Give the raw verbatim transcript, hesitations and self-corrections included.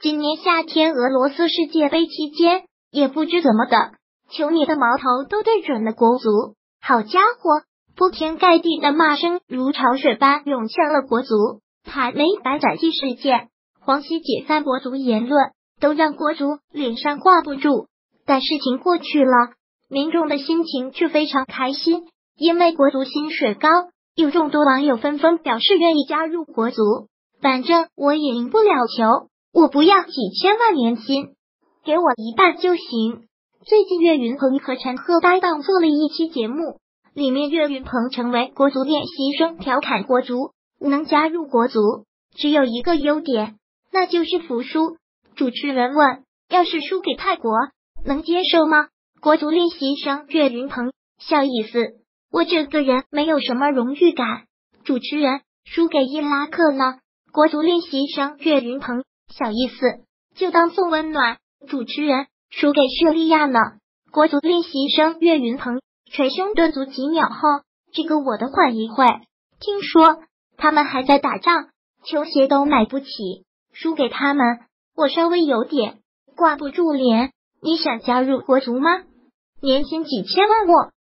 今年夏天俄罗斯世界杯期间，也不知怎么的，球迷的矛头都对准了国足。好家伙，铺天盖地的骂声如潮水般涌向了国足。还没百载记事件，黄西解散国足言论，都让国足脸上挂不住。但事情过去了，民众的心情却非常开心，因为国足薪水高，有众多网友纷纷表示愿意加入国足。反正我也赢不了球，我不要几千万年薪，给我一半就行。最近岳云鹏和陈赫搭档做了一期节目，里面岳云鹏成为国足练习生，调侃国足能加入国足只有一个优点，那就是服输。主持人问，要是输给泰国能接受吗？国足练习生岳云鹏笑意思，我这个人没有什么荣誉感。主持人，输给伊拉克呢？国足练习生岳云鹏小意思，就当送温暖。主持人，输给叙利亚呢？国足练习生岳云鹏捶胸顿足几秒后，这个我的缓一会，听说他们还在打仗，球鞋都买不起，输给他们我稍微有点挂不住脸。你想加入国足吗？年薪几千万我